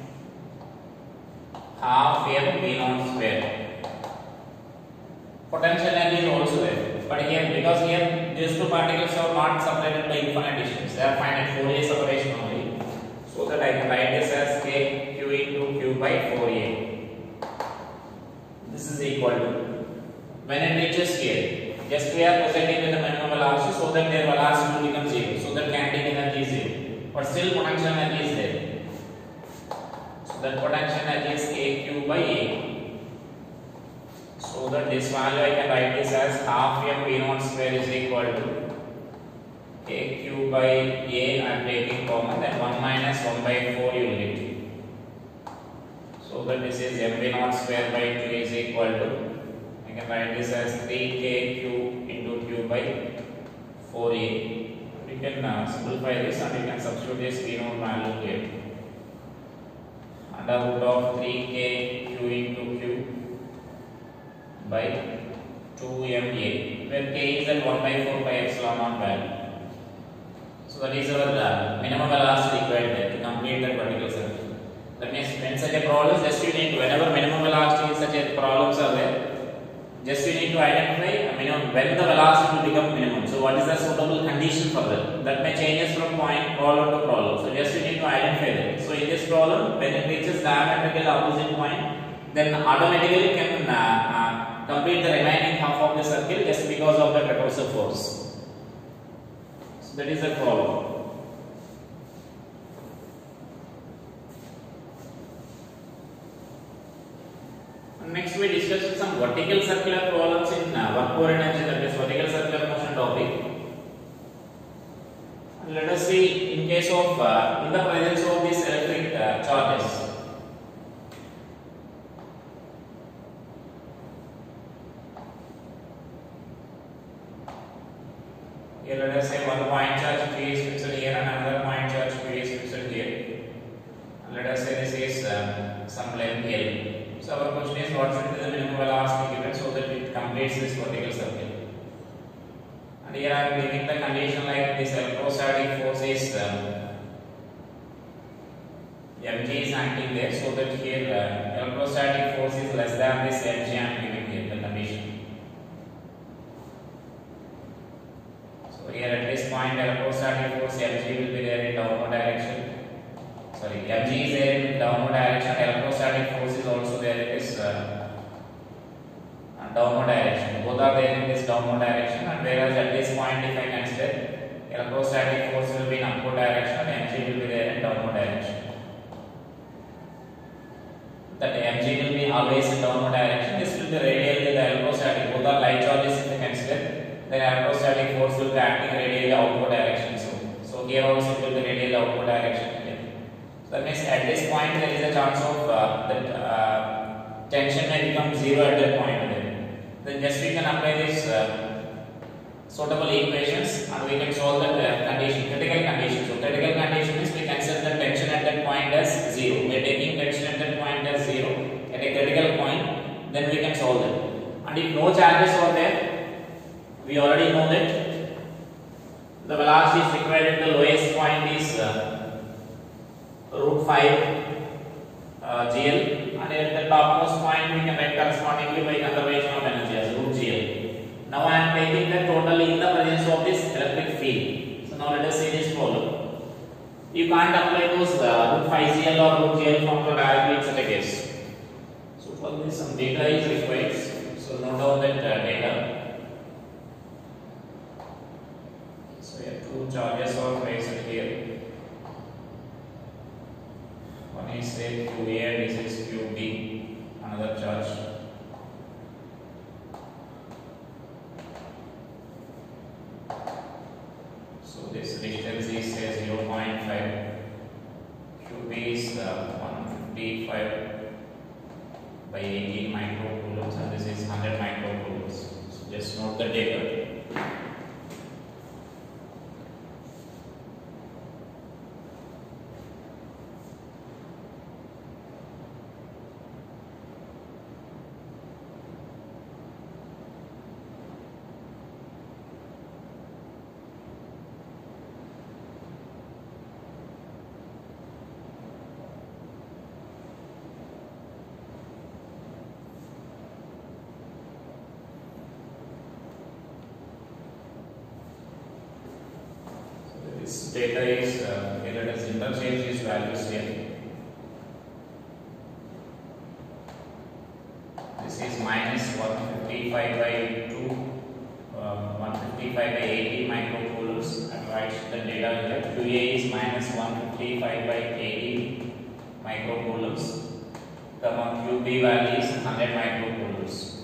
half m v naught square. Potential energy is also there. But here, because here these two particles are not separated by infinite distance, they are finite Fourier separation only. So that I can write this as k q into q by four a. This is equal to, when it reaches here, just we are proceeding with the minimum velocity so that their velocity will become zero, so that kinetic energy is zero. But still potential energy is there. So that potential energy is kq by a. So that this value I can write this as half m v naught square is equal to kq by a. I am taking common, then one minus one by four you will get. So that this is m v naught square by two is equal to, I can write this as three k q into q by four a. You can uh, simplify this and you can substitute this v naught value here. Under root of three k q into q by two m a, where k is at one by four pi epsilon naught value. So that is our uh, minimum velocity required there to complete that particular circle. That means when such a problem, just you need to, whenever minimum velocity such a problems are there, just you need to identify a minimum when the velocity will become minimum. So what is the suitable condition for that? That may changes from point problem to problem. So just you need to identify that. So in this problem, when it reaches diametrically opposite point, then automatically can uh, uh, complete the remaining half of the circle just because of the repulsive force. So that is the problem. Next we discuss some vertical circular problems in uh, work over energy, that is vertical circular motion topic. And let us see in case of uh, in the presence of these electric uh, charges. Here let us say one point charge Q is fixed here and another point charge Q is fixed here. And let us say this is uh, some length L. So our question is what should be the minimum velocity given so that it completes this vertical circle. And here I am giving the condition like this electrostatic force is uh, mg is acting there, so that here uh, electrostatic force is less than this mg I am giving here the condition. So here at this point electrostatic force mg will be there in downward direction. Sorry, mg is there in downward direction. Electrostatic force is also there in this uh, downward direction. Both are there in this downward direction, and whereas at this point if I consider electrostatic force will be in upward direction and mg will be there in downward direction. That mg will be always in downward direction. This will be radially the electrostatic. Both are light charges if I consider. The electrostatic force will be acting radially outward direction. So, so here also it will be radially outward direction. So that means at this point there is a chance of uh, that uh, tension may become zero at that point. Then just we can apply this uh, suitable equations and we can solve that uh, condition, critical condition. So critical condition is we consider the tension at that point as zero. We are taking tension at that point as zero at a critical point. Then we can solve it. And if no charges are there, we already know that the velocity is required at the lowest point is uh, root five uh, G L, and at the topmost point we can write correspondingly by conservation of energy as root G L. Now I am taking the total in the presence of this electric field. So now let us see this problem. You can't apply those uh, root five G L or root G L formula directly in such a case. So for this some data is required. So note down that uh, data. So here two charges are placed here. One is say Q A and this is Q B, another charge. So this distance is say zero point five. Q B is uh, one hundred fifty-five by eighteen microcoulombs and this is one hundred microcoulombs. So just note the data. This data is uh, here let us interchange these values here. This is minus one hundred fifty-five by two, uh, one hundred fifty-five by eighty microcoulombs, and write the data here. Q A is minus one hundred fifty-five by eighty microcoulombs. The Q B value is one hundred microcoulombs,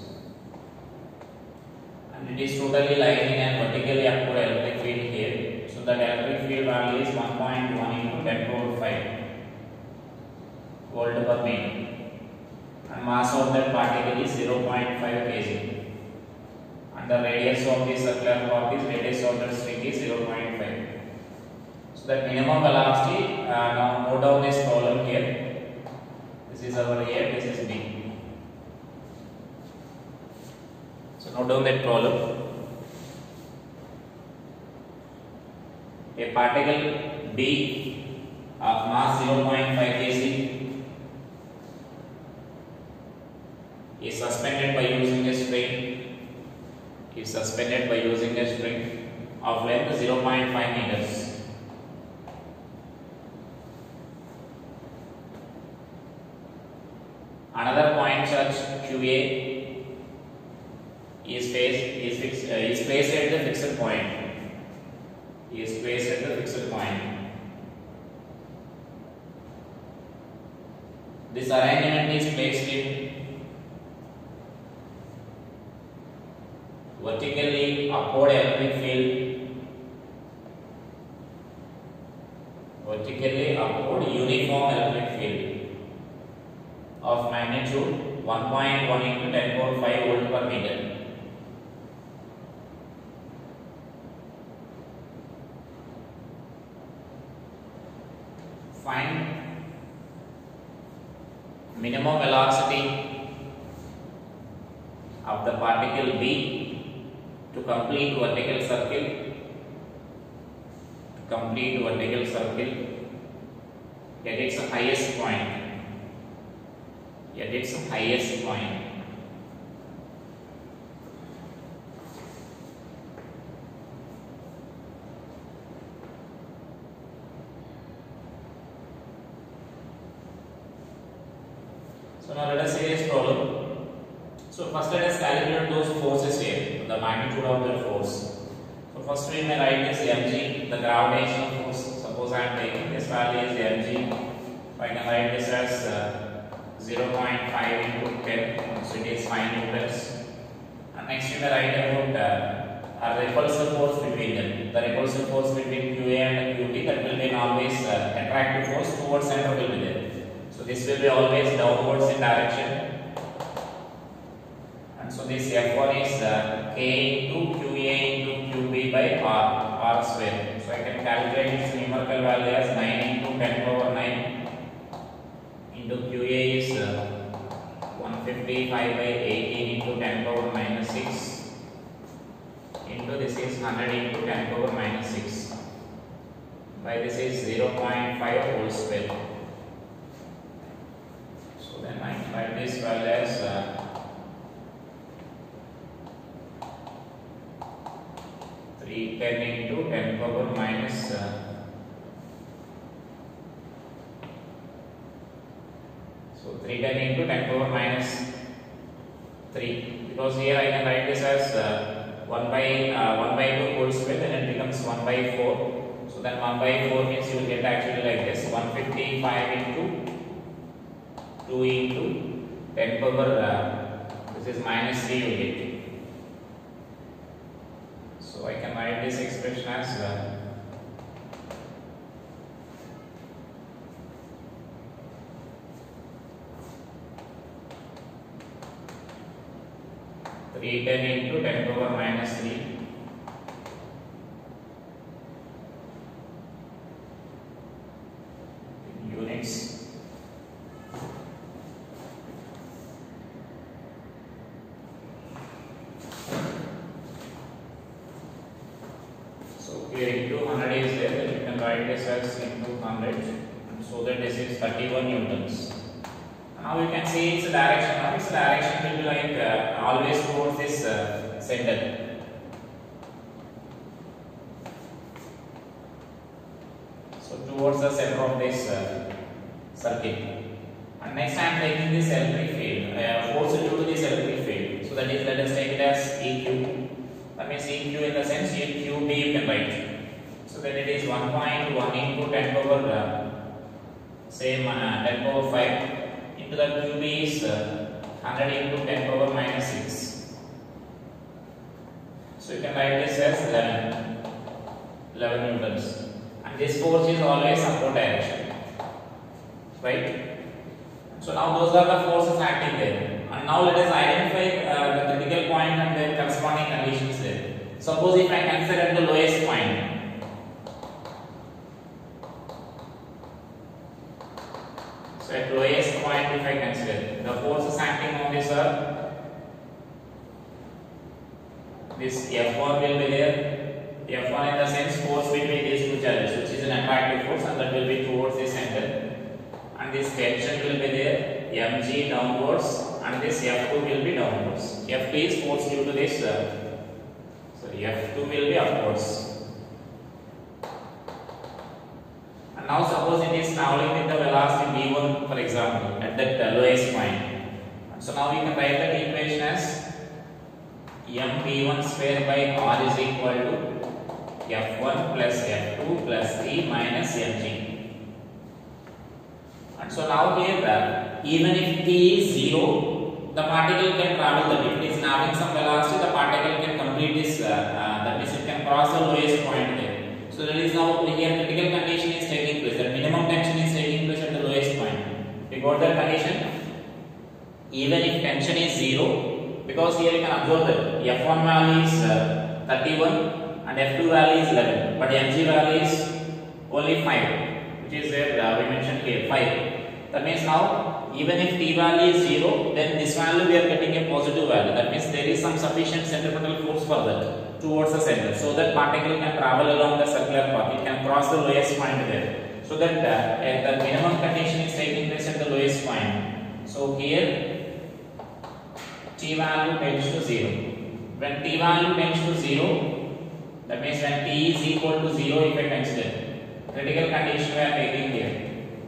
and it is totally lying in a vertically upward electric field here. So the electric field value is one point one into ten to the power five volt per meter, and mass of that particle is zero point five kilograms, and the radius of the circular path is radius of the string is zero point five. So that minimum velocity, uh, now note down this problem here. This is our A, this is B. So note down that problem. A particle B of mass zero point five kilograms is suspended by using a string is suspended by using a string of length zero point five meters. Another point charge Q A is placed is fixed uh, is placed at the fixed point. Is placed at the fixed point. This arrangement is placed in vertically upward electric field, vertically upward uniform electric field of magnitude one point one into ten to the power five volt per meter. Find minimum velocity of the particle B to complete vertical circle, to complete vertical circle at its highest point, at its highest point. So now let us see this problem. So first let us calculate those forces here, the magnitude of the force. So first we may write this mg, the gravitational force. Suppose I am taking this value as mg. I can write this as uh, zero point five into ten, so it is five newtons. And next we may write about uh, a repulsive force between them. The repulsive force between Q A and Q T, that will be always uh, attractive force towards center will be there. So this will be always downwards in direction. And so this F one is uh, K into Q A into Q B by R, R square. So I can calculate its numerical value as nine into ten power nine into Q A is uh, one hundred fifty-five by eighteen into ten power minus six into this is one hundred into ten power minus six by this is zero point five whole square. So then I can write this value as uh, three hundred ten into ten power minus uh, so three hundred ten into ten power minus three, because here I can write this as uh, one by uh, one by two whole square, then it becomes one by four. So then one by four means you will get actually like this one hundred fifty-five into two into ten power uh, this is minus three you get. So I can write this expression as uh, three hundred ten into ten power minus three units. Here into one hundred is there, then you can write this as into one hundred, so that this is thirty-one newtons. Now you can see its direction. Now its direction will be like uh, always towards this uh, center. So towards the center of this uh, circuit. And next I am taking this electric field, uh, force due to this electric field. So that is, let us take it as E Q. That means E Q in the sense E Q B you can write. So then it is one point one into ten power uh, same uh, ten power five into the Q B is uh, one hundred into ten power minus six. So you can write this as eleven newtons. And this force is always upward direction, right? So now those are the forces acting there. And now let us identify uh, the critical point and the corresponding conditions there. Suppose if I consider the lowest point, so at lowest point if I consider the forces acting on this earth, this F one will be there. F one in the sense force between these two charges, which is an attractive force, and that will be towards the center. And this tension will be there, mg downwards, and this F two will be downwards. F two is force due to this, uh, sorry, F two will be upwards. And now suppose it is traveling with the velocity v one, for example, at that uh, lowest point. And so now we can write that equation as m v one square by r is equal to F one plus F two plus t minus mg. And so now here uh, even if t is zero, the particle can travel that. If it is having some velocity, the particle can complete this, uh, uh, that means it can cross the lowest point there. So that is now here critical condition is taking place, that minimum tension is taking place at the lowest point. We got that condition. Even if tension is zero, because here you can observe that F one value is uh, thirty-one and F two value is eleven, but mg value is only five, which is where uh, we mentioned here five. That means now even if t value is zero, then this value we are getting a positive value. That means there is some sufficient centripetal force for that towards the center, so that particle can travel along the circular path. It can cross the lowest point there, so that uh, the minimum condition is taking place at the lowest point. So here t value tends to zero. When t value tends to zero, that means when t is equal to zero, if I consider critical condition we are taking here.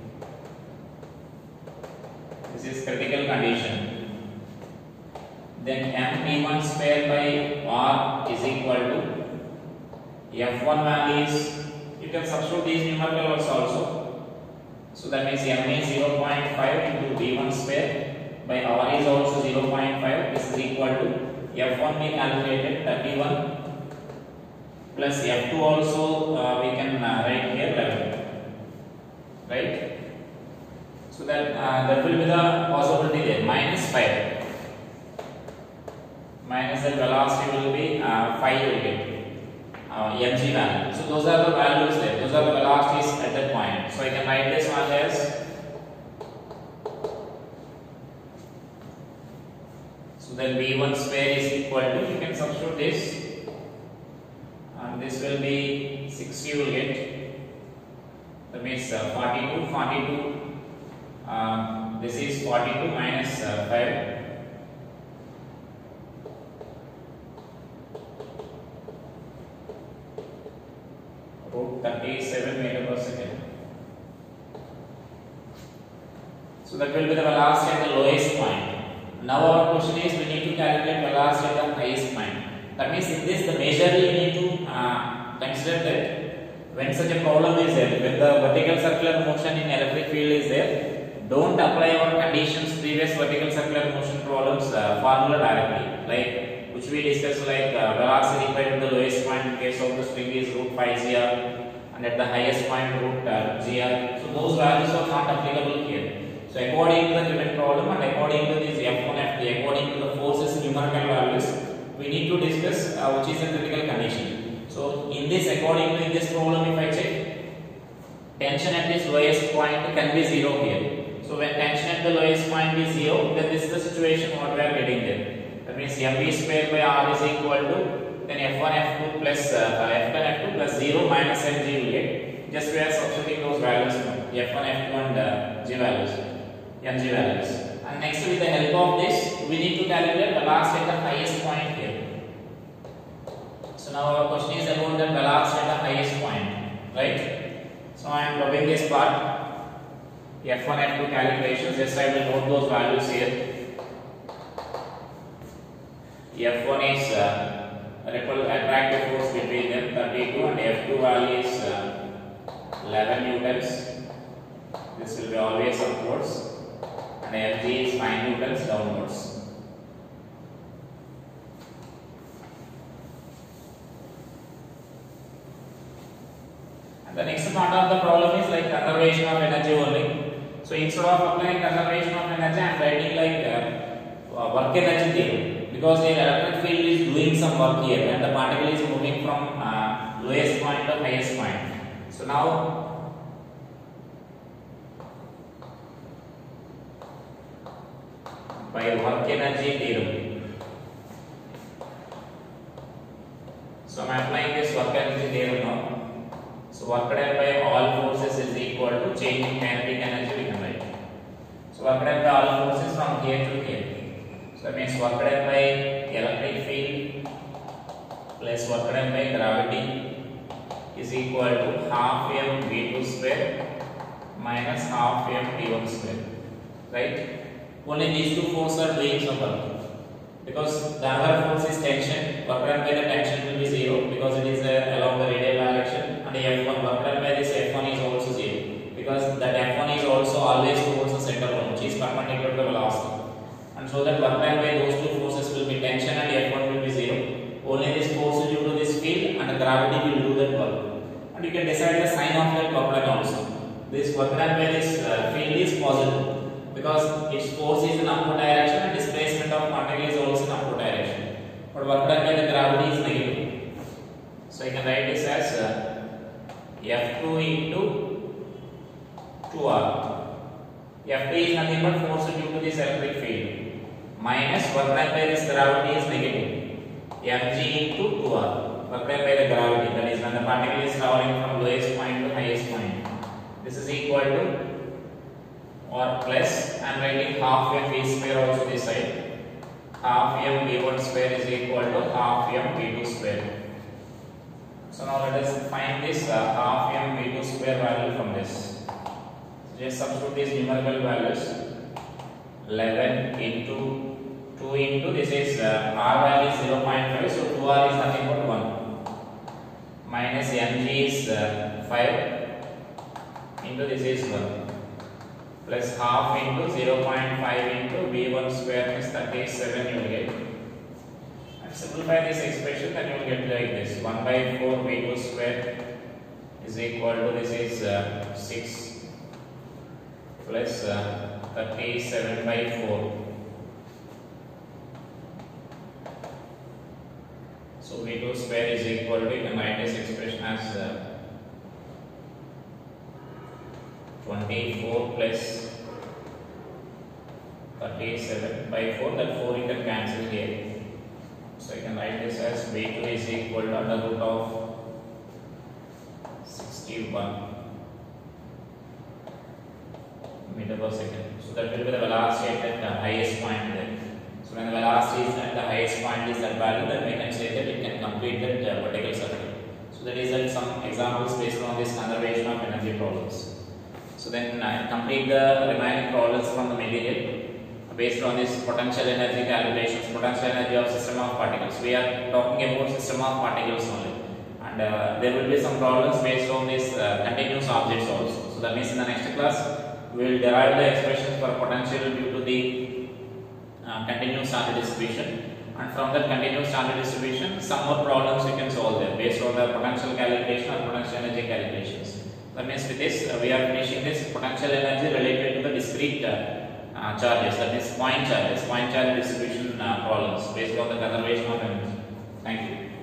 This is critical condition. Then m v one square by r is equal to f one value is, you can substitute these numerical values also. So that means m is zero point five into v one square by r is also zero point five. This is equal to f one we calculated thirty-one plus f two also uh, we can uh, write here eleven, right? So that uh, that will be the possibility there, minus five, minus the velocity will be uh, five will get uh, mg value. So those are the values there, those are the velocities at that point. So I can write this one as, so then v one square is equal to, you can substitute this, and this will be sixty will get, that means uh, forty-two, forty-two, uh, this is forty-two minus uh, five, root thirty-seven meter per second. So that will be the velocity at the lowest point. Now our question is, we need to calculate velocity at the highest point. That means in this, the measure you need to uh, consider that when such a problem is there, when the vertical circular motion in electric field is there, don't apply our conditions, previous vertical circular motion problems uh, formula directly, like which we discussed, like uh, velocity required at the lowest point in case of the spring is root five g r, and at the highest point root uh, g r. So those values are not applicable here. So according to the given problem and according to this f one f two, according to the forces numerical values, we need to discuss uh, which is the critical condition. So in this, according to this problem, if I check, tension at this lowest point can be zero here. So when tension at the lowest point is zero, then this is the situation what we are getting there. That means mv square by r is equal to, then f one f two plus uh, f one f two plus zero minus mg will get. Just we are substituting those values now, f one f two and uh, g values, mg values. And next, with the help of this, we need to calculate velocity at the highest point here. So now our question is about the velocity at the highest point, right? So I am dropping this part, f one f two calculations. Just I will note those values here. f one is uh, repel attractive force between them thirty-two, and f two value is uh, eleven newtons. This will be always upwards, and F G is nine newtons downwards. And the next part of the problem is like conservation of energy only. So instead of applying conservation of energy, I am writing like uh, work energy theory, because the electric field is doing some work here and the particle is moving from uh, lowest point to highest point. So now by work energy theorem, so I am applying this work energy theorem now. So work done by all forces is equal to change in kinetic energy, we can write. So work done by all forces from here to here. So that means work done by electric field plus work done by gravity is equal to half m v two square minus half m v one square, right? Only these two forces are doing some work, because the other force is tension. Work done by the tension will be zero because it is uh, along the radial direction, and f one work done by this f one is also zero because that f one is also always towards the center one, which is perpendicular to the velocity. And so that work done by those two forces will be tension and f one will be zero. Only this force is due to this field and the gravity will do that work. And you can decide the sign of that work done also. This work done by this uh, field is positive because its force is in upward direction and displacement of particle is also in upward direction. But work done by the gravity is negative. So I can write this as uh, f two into two r. Ft is nothing but force due to this electric field minus work done by this gravity is negative. Mg into two R. Work done by the gravity, that is when the particle is traveling from lowest point to highest point. This is equal to or plus, I am writing half m v square also this side. Half m v one square is equal to half m v two square. So now let us find this uh, half m v two square value from this. So just substitute these numerical values. eleven into two into this is uh, r value is zero point five, so two r is nothing but one. Minus mg is uh, five into this is one. Plus half into zero point five into v one square is thirty-seven you will get. And simplify this expression, then you will get like this. one by four v two square is equal to this is uh, six plus uh, thirty-seven by four. So v two square is equal to, you can write this expression as uh, twenty-four plus thirty-seven by four, that four you can cancel here. So you can write this as v two is equal to under root of sixty-one meter per second. So that will be the velocity at the highest point there. So when the velocity is at the highest point is that value, then we can say that it can complete that uh, vertical circle. So that is that some examples based on this conservation of energy problems. So then uh, complete the remaining problems from the material based on this potential energy calculations, potential energy of system of particles. We are talking about system of particles only, and uh, there will be some problems based on this uh, continuous objects also. So that means in the next class we will derive the expressions for potential due to the uh, continuous charge distribution, and from that continuous charge distribution some more problems we can solve there based on the potential calculation or potential energy calculations. That means with this uh, we are finishing this potential energy related to the discrete uh, uh, charges, that is point charges, point charge distribution uh, problems based on the conservation of energy. Thank you.